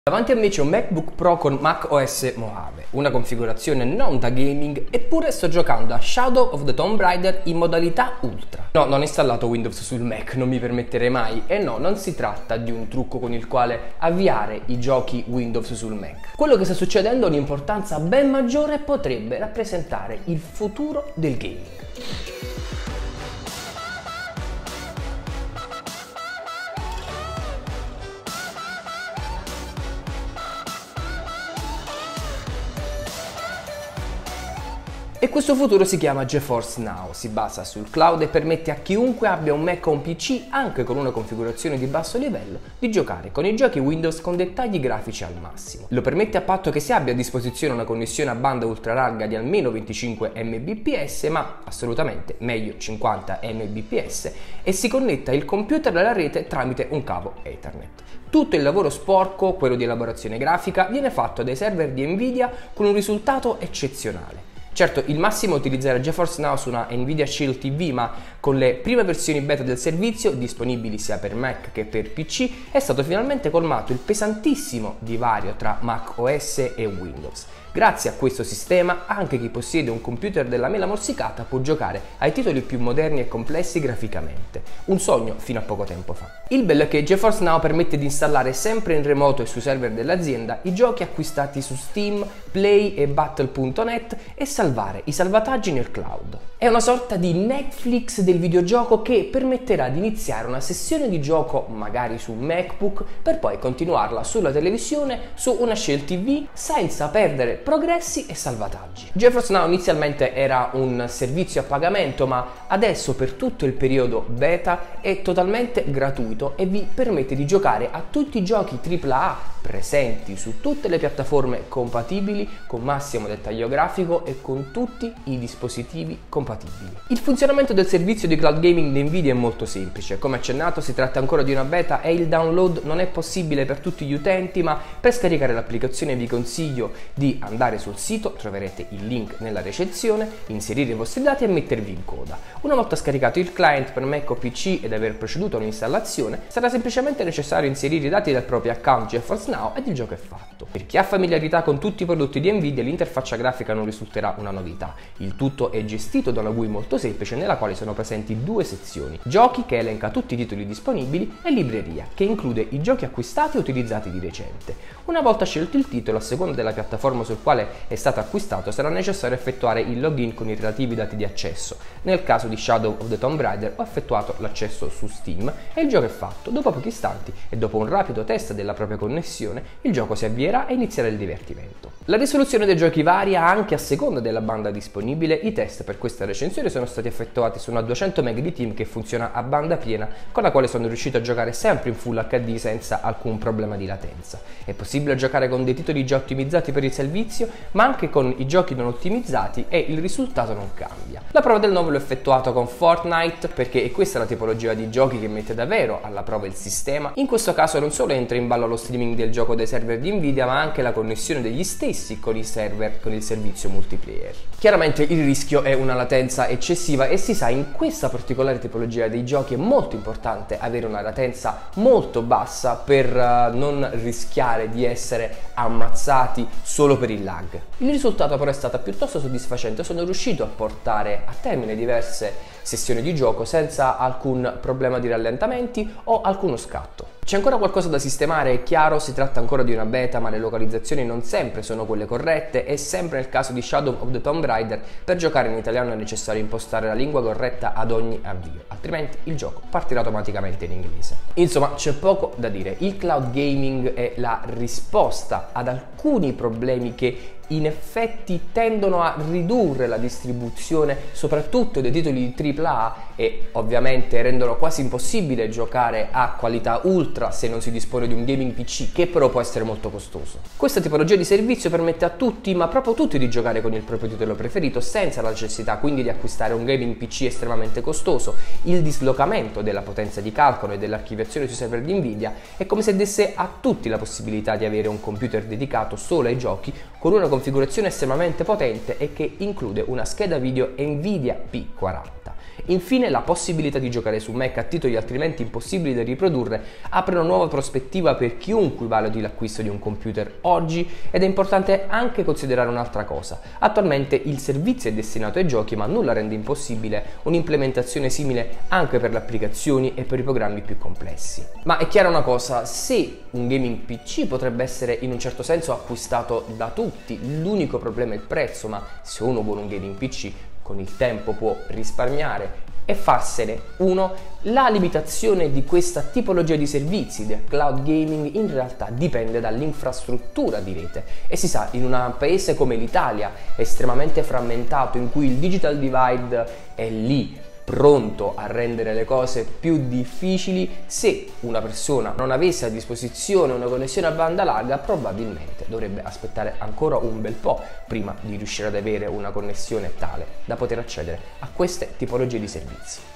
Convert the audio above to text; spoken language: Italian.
Davanti a me c'è un MacBook Pro con macOS Mojave, una configurazione non da gaming, eppure sto giocando a Shadow of the Tomb Raider in modalità Ultra. No, non ho installato Windows sul Mac, non mi permetterei mai, e no, non si tratta di un trucco con il quale avviare i giochi Windows sul Mac. Quello che sta succedendo ha un'importanza ben maggiore e potrebbe rappresentare il futuro del gaming. E questo futuro si chiama GeForce Now, si basa sul cloud e permette a chiunque abbia un Mac o un PC, anche con una configurazione di basso livello, di giocare con i giochi Windows con dettagli grafici al massimo. Lo permette a patto che si abbia a disposizione una connessione a banda ultralarga di almeno 25 Mbps, ma assolutamente meglio 50 Mbps, e si connetta il computer alla rete tramite un cavo Ethernet. Tutto il lavoro sporco, quello di elaborazione grafica, viene fatto dai server di Nvidia con un risultato eccezionale. Certo, il massimo è utilizzare GeForce Now su una Nvidia Shield TV, ma con le prime versioni beta del servizio, disponibili sia per Mac che per PC, è stato finalmente colmato il pesantissimo divario tra macOS e Windows. Grazie a questo sistema, anche chi possiede un computer della mela morsicata può giocare ai titoli più moderni e complessi graficamente, un sogno fino a poco tempo fa. Il bello è che GeForce Now permette di installare sempre in remoto e sui server dell'azienda i giochi acquistati su Steam, Play e Battle.net e salvare i salvataggi nel cloud. È una sorta di Netflix del videogioco che permetterà di iniziare una sessione di gioco magari su un MacBook per poi continuarla sulla televisione su una Shield TV senza perdere progressi e salvataggi. GeForce Now inizialmente era un servizio a pagamento, ma adesso per tutto il periodo beta è totalmente gratuito e vi permette di giocare a tutti i giochi AAA presenti su tutte le piattaforme compatibili con massimo dettaglio grafico e con tutti i dispositivi compatibili. Il funzionamento del servizio di cloud gaming di Nvidia è molto semplice. Come accennato, si tratta ancora di una beta e il download non è possibile per tutti gli utenti, ma per scaricare l'applicazione vi consiglio di andare sul sito, troverete il link nella recensione, inserire i vostri dati e mettervi in coda. Una volta scaricato il client per Mac o PC ed aver proceduto all'installazione, sarà semplicemente necessario inserire i dati del proprio account GeForce Now ed il gioco è fatto. Per chi ha familiarità con tutti i prodotti di Nvidia, l'interfaccia grafica non risulterà una novità. Il tutto è gestito da una GUI molto semplice nella quale sono presenti due sezioni: giochi, che elenca tutti i titoli disponibili, e libreria, che include i giochi acquistati e utilizzati di recente. Una volta scelto il titolo, a seconda della piattaforma sul quale è stato acquistato, sarà necessario effettuare il login con i relativi dati di accesso. Nel caso di Shadow of the Tomb Raider ho effettuato l'accesso su Steam e il gioco è fatto. Dopo pochi istanti e dopo un rapido test della propria connessione, il gioco si avvierà e inizierà il divertimento. La risoluzione dei giochi varia anche a seconda della banda disponibile. I test per questa recensione sono stati effettuati su una 200 MB di Team che funziona a banda piena, con la quale sono riuscito a giocare sempre in Full HD senza alcun problema di latenza. È possibile giocare con dei titoli già ottimizzati per il servizio, ma anche con i giochi non ottimizzati, e il risultato non cambia. La prova del 9 l'ho effettuato con Fortnite, perché è questa la tipologia di giochi che mette davvero alla prova il sistema. In questo caso non solo entra in ballo lo streaming del gioco dai server di Nvidia, ma anche la connessione degli stessi con i server con il servizio multiplayer. Chiaramente il rischio è una latenza eccessiva e si sa, in questa particolare tipologia dei giochi è molto importante avere una latenza molto bassa per non rischiare di essere ammazzati solo per il lag. Il risultato però è stato piuttosto soddisfacente, sono riuscito a portare a termine diverse sessioni di gioco senza alcun problema di rallentamenti o alcuno scatto. C'è ancora qualcosa da sistemare, è chiaro, si tratta ancora di una beta, ma le localizzazioni non sempre sono quelle corrette, e sempre nel caso di Shadow of the Tomb Raider per giocare in italiano è necessario impostare la lingua corretta ad ogni avvio, altrimenti il gioco partirà automaticamente in inglese. Insomma, c'è poco da dire, il cloud gaming è la risposta ad alcuni problemi che in effetti tendono a ridurre la distribuzione soprattutto dei titoli di AAA e ovviamente rendono quasi impossibile giocare a qualità ultra se non si dispone di un gaming PC, che però può essere molto costoso. Questa tipologia di servizio permette a tutti, ma proprio tutti, di giocare con il proprio titolo preferito senza la necessità quindi di acquistare un gaming PC estremamente costoso. Il dislocamento della potenza di calcolo e dell'archiviazione sui server di Nvidia è come se desse a tutti la possibilità di avere un computer dedicato solo ai giochi con una configurazione configurazione estremamente potente e che include una scheda video Nvidia P40. Infine, la possibilità di giocare su Mac a titoli altrimenti impossibili da riprodurre apre una nuova prospettiva per chiunque valuti l'acquisto di un computer oggi, ed è importante anche considerare un'altra cosa. Attualmente il servizio è destinato ai giochi, ma nulla rende impossibile un'implementazione simile anche per le applicazioni e per i programmi più complessi. Ma è chiara una cosa, se un gaming PC potrebbe essere in un certo senso acquistato da tutti, l'unico problema è il prezzo, ma se uno vuole un gaming PC con il tempo può risparmiare e farsene uno. La limitazione di questa tipologia di servizi del cloud gaming in realtà dipende dall'infrastruttura di rete, e si sa, in un paese come l'Italia, estremamente frammentato, in cui il digital divide è lì pronto a rendere le cose più difficili, se una persona non avesse a disposizione una connessione a banda larga probabilmente dovrebbe aspettare ancora un bel po' prima di riuscire ad avere una connessione tale da poter accedere a queste tipologie di servizi.